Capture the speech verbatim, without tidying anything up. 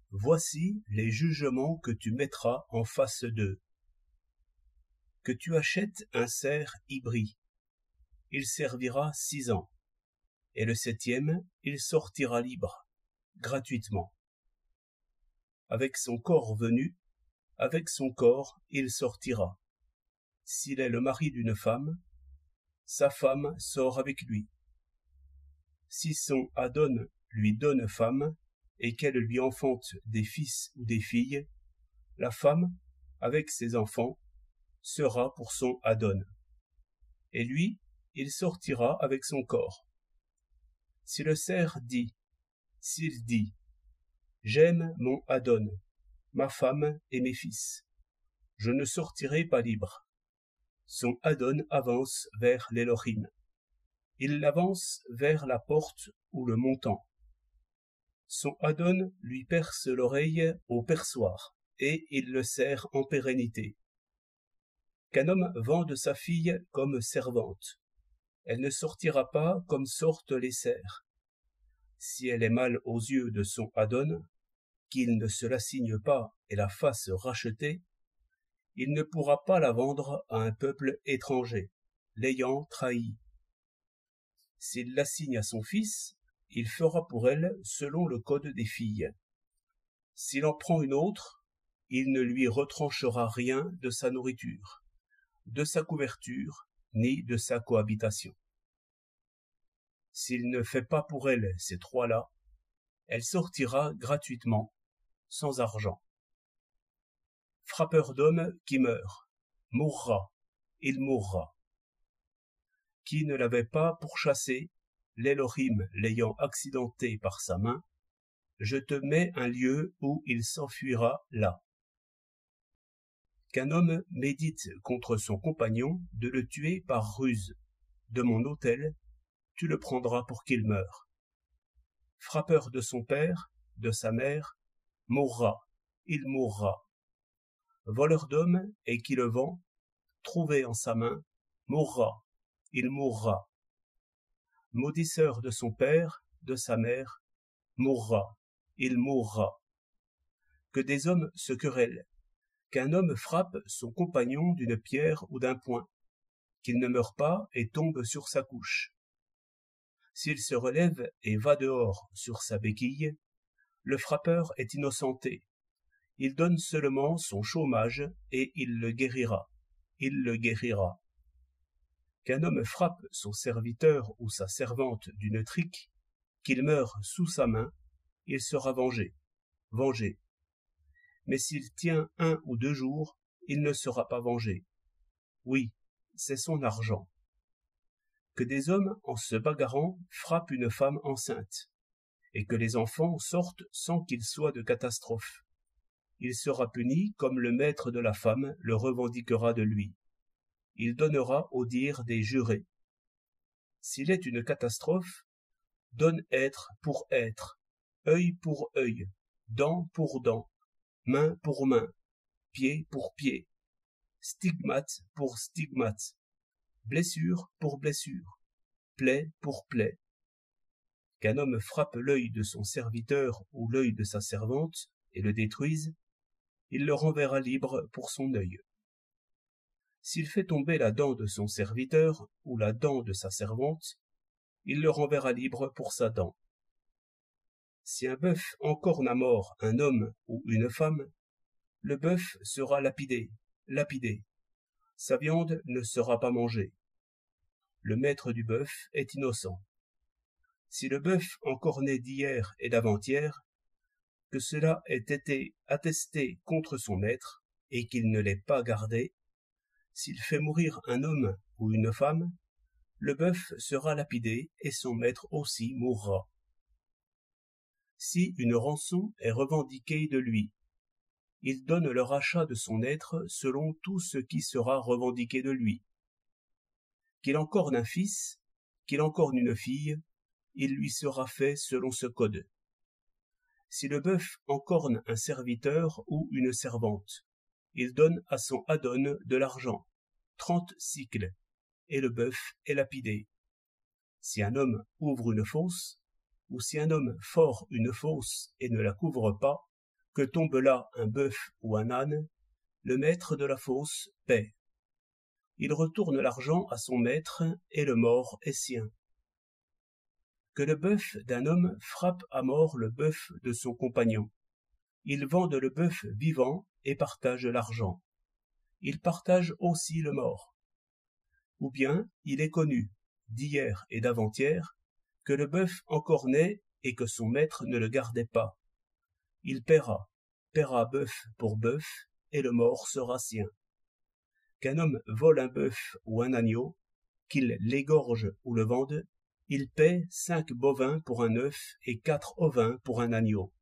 voici les jugements que tu mettras en face d'eux. Que tu achètes un cerf hybrid, il servira six ans, et le septième, il sortira libre, gratuitement. Avec son corps venu, avec son corps, il sortira. S'il est le mari d'une femme, sa femme sort avec lui. Si son Adon lui donne femme, et qu'elle lui enfante des fils ou des filles, la femme, avec ses enfants, sera pour son Adon. Et lui, il sortira avec son corps. Si le cerf dit, s'il dit, j'aime mon Adon, ma femme et mes fils, je ne sortirai pas libre. Son Adon avance vers l'Élohim. Il avance vers la porte ou le montant. Son Adon lui perce l'oreille au perçoir, et il le sert en pérennité. Qu'un homme vende sa fille comme servante. Elle ne sortira pas comme sortent les cerfs. Si elle est mal aux yeux de son Adon, qu'il ne se l'assigne pas et la fasse racheter, il ne pourra pas la vendre à un peuple étranger, l'ayant trahi. S'il l'assigne à son fils, il fera pour elle selon le code des filles. S'il en prend une autre, il ne lui retranchera rien de sa nourriture, de sa couverture, ni de sa cohabitation. S'il ne fait pas pour elle ces trois-là, elle sortira gratuitement, sans argent. Frappeur d'homme qui meurt, mourra, il mourra. Qui ne l'avait pas pourchassé, l'Élohim l'ayant accidenté par sa main, je te mets un lieu où il s'enfuira là. Qu'un homme médite contre son compagnon de le tuer par ruse. De mon autel, tu le prendras pour qu'il meure. Frappeur de son père, de sa mère, mourra, il mourra. Voleur d'homme et qui le vend, trouvé en sa main, mourra, il mourra. Maudisseur de son père, de sa mère, mourra, il mourra. Que des hommes se querellent, qu'un homme frappe son compagnon d'une pierre ou d'un poing, qu'il ne meure pas et tombe sur sa couche. S'il se relève et va dehors sur sa béquille, le frappeur est innocenté. Il donne seulement son chômage et il le guérira. Il le guérira. Qu'un homme frappe son serviteur ou sa servante d'une trique, qu'il meure sous sa main, il sera vengé. Vengé. Mais s'il tient un ou deux jours, il ne sera pas vengé. Oui, c'est son argent. Que des hommes, en se bagarrant, frappent une femme enceinte, et que les enfants sortent sans qu'il soit de catastrophe. Il sera puni comme le maître de la femme le revendiquera de lui. Il donnera au dire des jurés. S'il est une catastrophe, donne être pour être, œil pour œil, dent pour dent, main pour main, pied pour pied, stigmate pour stigmate, blessure pour blessure, plaie pour plaie. Qu'un homme frappe l'œil de son serviteur ou l'œil de sa servante et le détruise, il le renverra libre pour son œil. S'il fait tomber la dent de son serviteur ou la dent de sa servante, il le renverra libre pour sa dent. Si un bœuf encorne à mort un homme ou une femme, le bœuf sera lapidé, lapidé. Sa viande ne sera pas mangée. Le maître du bœuf est innocent. Si le bœuf encorné d'hier et d'avant-hier, que cela ait été attesté contre son maître et qu'il ne l'ait pas gardé, s'il fait mourir un homme ou une femme, le bœuf sera lapidé et son maître aussi mourra. Si une rançon est revendiquée de lui, il donne le rachat de son être selon tout ce qui sera revendiqué de lui. Qu'il encorne un fils, qu'il encorne une fille, il lui sera fait selon ce code. Si le bœuf encorne un serviteur ou une servante, il donne à son Adon de l'argent, trente cycles, et le bœuf est lapidé. Si un homme ouvre une fosse, ou si un homme fore une fosse et ne la couvre pas, que tombe là un bœuf ou un âne, le maître de la fosse paie. Il retourne l'argent à son maître, et le mort est sien. Que le bœuf d'un homme frappe à mort le bœuf de son compagnon. Ils vendent le bœuf vivant et partagent l'argent. Ils partagent aussi le mort. Ou bien il est connu, d'hier et d'avant-hier, que le bœuf encore naît et que son maître ne le gardait pas. Il paiera, paiera bœuf pour bœuf, et le mort sera sien. Qu'un homme vole un bœuf ou un agneau, qu'il l'égorge ou le vende, il paie cinq bovins pour un œuf et quatre ovins pour un agneau.